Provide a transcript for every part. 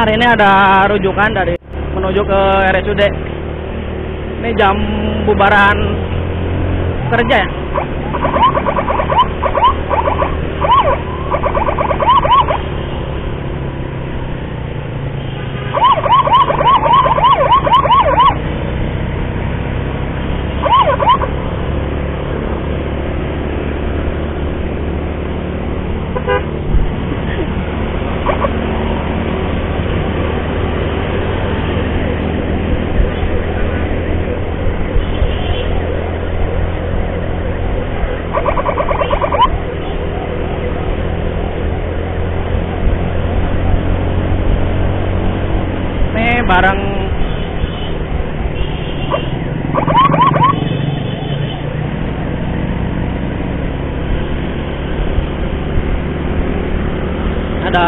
hari ini ada rujukan dari menuju ke RSUD. Ini jam bubaran kerja ya. Barang ada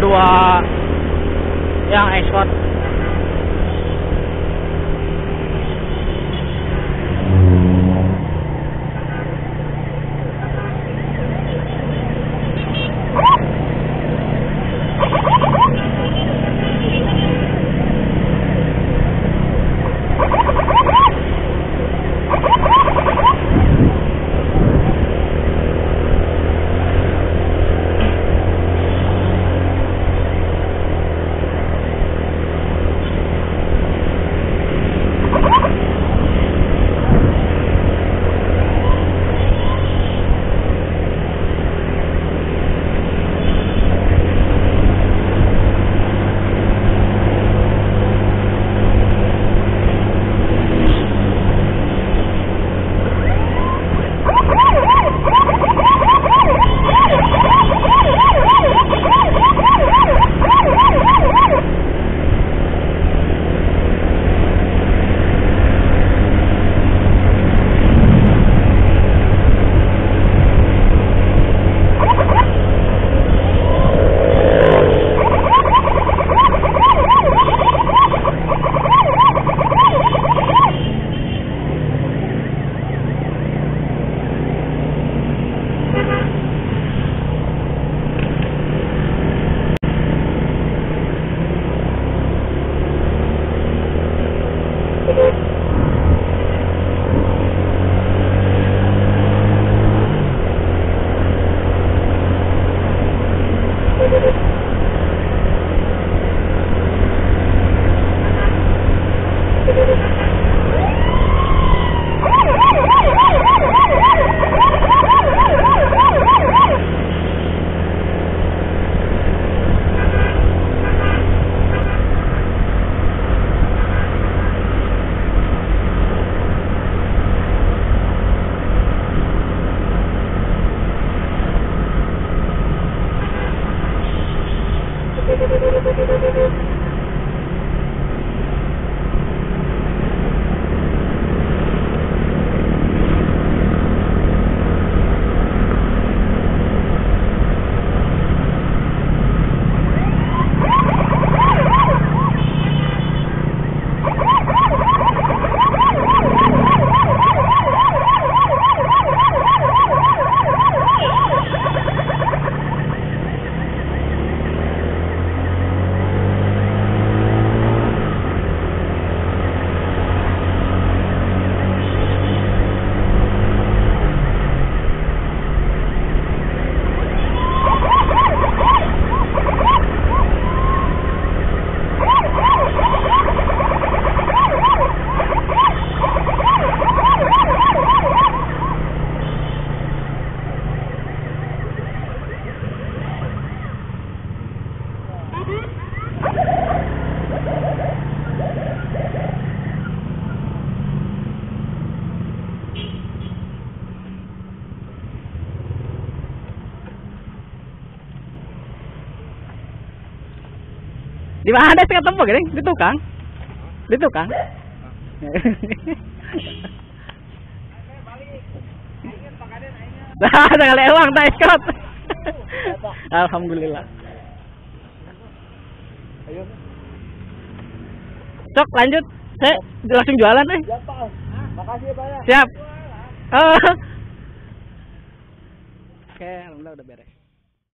2 yang ekspor. Di mana ada ketemu gini? Di tukang. Di tukang. Dah, sekali uang tak ikut. Alhamdulillah. Ayo. Cok, lanjut. Saya langsung jualan nih. Siap, Pak. Makasih ya, Pak ya. Siap. Oke, alhamdulillah udah beres.